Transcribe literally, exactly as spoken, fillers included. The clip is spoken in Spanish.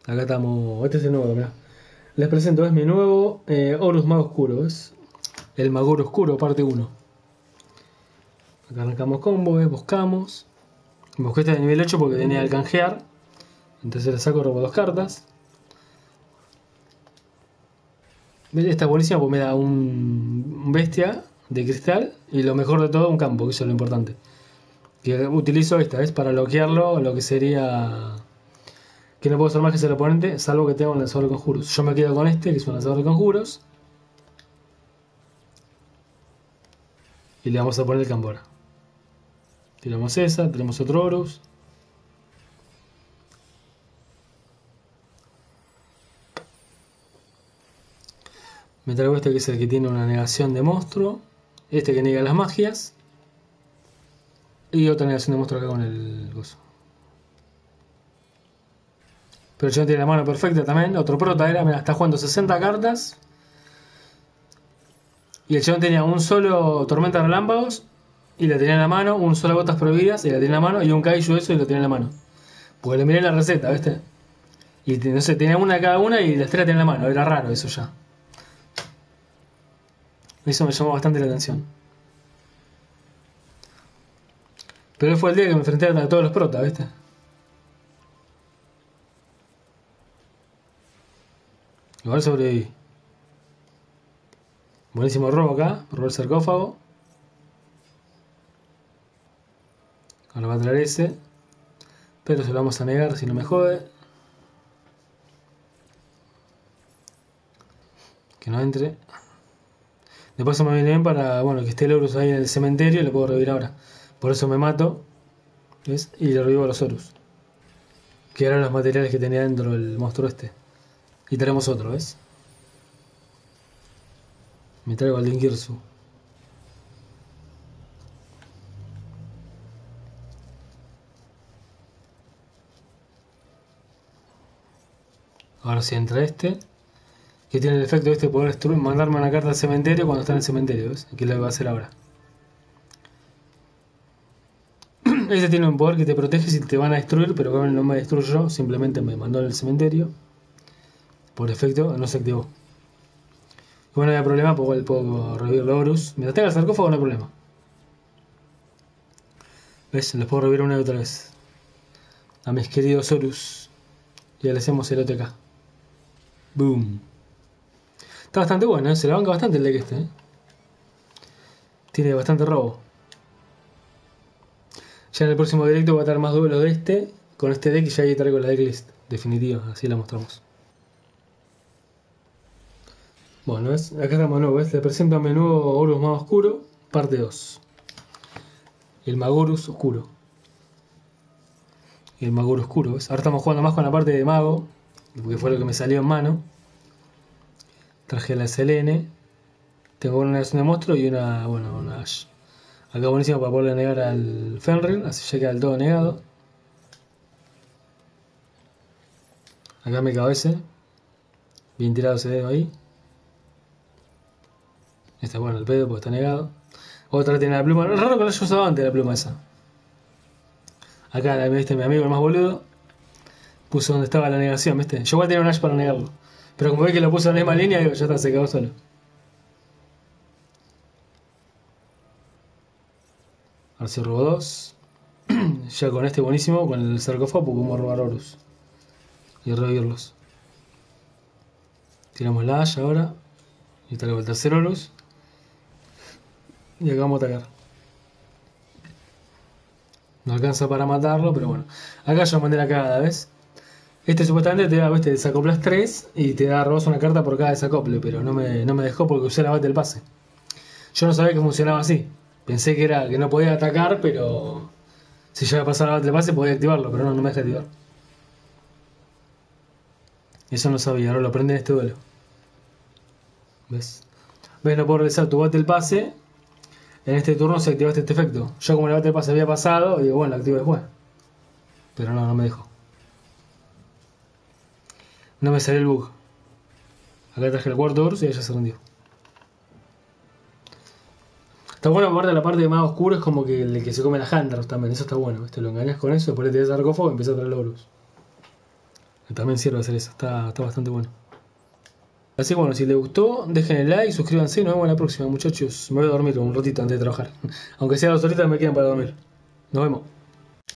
Acá estamos. Este es el nuevo, mirá. Les presento, es mi nuevo eh, Horus Mago Oscuro. Es el Maguro Oscuro, parte uno. Acá arrancamos combo, eh, buscamos. Busqué este de nivel ocho porque tenía el canjear. Entonces le saco, robo dos cartas. Esta es buenísima porque me da un, un bestia de cristal. Y lo mejor de todo, un campo, que eso es lo importante. Que utilizo esta, es para bloquearlo, lo que sería... Que no puedo hacer más que ser el oponente, salvo que tenga un lanzador de conjuros. Yo me quedo con este, que es un lanzador de conjuros. Y le vamos a poner el campo ahora. Tiramos esa, tenemos otro Horus. Me traigo este que es el que tiene una negación de monstruo. Este que niega las magias. Y otra negación de monstruo acá con el gozo. Pero el chabón tiene la mano perfecta también. Otro prota era, mira, está jugando sesenta cartas. Y el chabón tenía un solo Tormenta Relámpagos. Y la tenía en la mano. Un solo Gotas Prohibidas. Y la tenía en la mano. Y un Kaiju eso y lo tenía en la mano. Porque le miré la receta, ¿viste? Y no sé, tenía una de cada una y las tres la tenía en la mano. Era raro eso ya. Eso me llamó bastante la atención. Pero fue el día que me enfrenté a todos los protas, ¿viste? Igual sobreviví. Buenísimo robo acá. Robo el sarcófago. Ahora va a traer ese. Pero se lo vamos a negar si no me jode. Que no entre. Después me viene bien para, bueno, que esté el Horus ahí en el cementerio y lo puedo revivir ahora. Por eso me mato. ¿Ves? Y le revivo a los Horus. Que eran los materiales que tenía dentro el monstruo este. Y tenemos otro, ¿ves? Me traigo al Linkirsu. Ahora sí entra este. Que tiene el efecto de este poder destruir, mandarme una carta al cementerio cuando está en el cementerio, ¿ves? Que lo va a hacer ahora. Este tiene un poder que te protege si te van a destruir, pero como no me destruyo, simplemente me mandó en el cementerio. Por efecto, no se activó. Y bueno, no hay problema, porque puedo revivir los Horus. Mientras tenga el sarcófago, no hay problema. ¿Ves? Los puedo revivir una y otra vez. A mis queridos Horus. Y le hacemos el O T K. Boom. Está bastante bueno, ¿eh? Se la banca bastante el deck este, ¿eh? Tiene bastante robo. Ya en el próximo directo va a estar más duelo de este. Con este deck y ya ahí traigo la decklist definitiva. Así la mostramos. Bueno, ¿ves? Acá estamos de nuevo, ¿ves? Le presento a mi nuevo Horus Mago Oscuro. Parte dos. El Magorus Oscuro. Y el Maguro Oscuro, ¿ves? Ahora estamos jugando más con la parte de mago. Porque fue lo que me salió en mano. Traje la Selene. Tengo una negación de monstruo y una, bueno, una Ash. Acá buenísimo para poderle negar al Fenrir, así ya queda del todo negado. Acá me cago ese. Bien tirado ese dedo ahí. Este bueno el pedo porque está negado. Otra tiene la pluma. Es raro que no haya usado antes la pluma esa. Acá viste mi amigo el más boludo. Puso donde estaba la negación, ¿viste? Yo igual tenía un Ash para negarlo. Pero como ve que lo puso en la misma línea, digo, ya está, se quedó solo. Ahora sí robo dos. Ya con este buenísimo, con el sarcófago, podemos robar Horus. Y revivirlos. Tiramos la Ash ahora. Y traigo el tercer Horus. Y acá vamos a atacar. No alcanza para matarlo, pero bueno. Acá yo mandé la cagada, ¿ves? Este supuestamente te da, ¿ves? Te desacoplas tres y te da robas una carta por cada desacople, pero no me, no me dejó porque usé la bate del pase. Yo no sabía que funcionaba así. Pensé que era que no podía atacar, pero si ya iba a pasar la bate del pase podía activarlo, pero no, no me deja activar. Eso no sabía, ahora lo aprendí en este duelo. ¿Ves? ¿Ves? No puedo realizar tu bate del pase. En este turno se activaste este efecto. Yo como la bate del pase había pasado, digo, bueno, la activo después. Pero no, no me dejó. No me salió el bug. Acá traje el cuarto Horus y ella se rindió. Está bueno aparte la parte de más oscuro es como que el que se come las Hunters también. Eso está bueno, ¿viste? Lo engañas con eso, después le tiras sarcófago y empieza a traer los Horus. también sirve hacer eso, está, está bastante bueno. Así que bueno, si les gustó, dejen el like, suscríbanse y nos vemos en la próxima, muchachos. Me voy a dormir un ratito antes de trabajar. Aunque sea dos horitas me quedan para dormir. Nos vemos.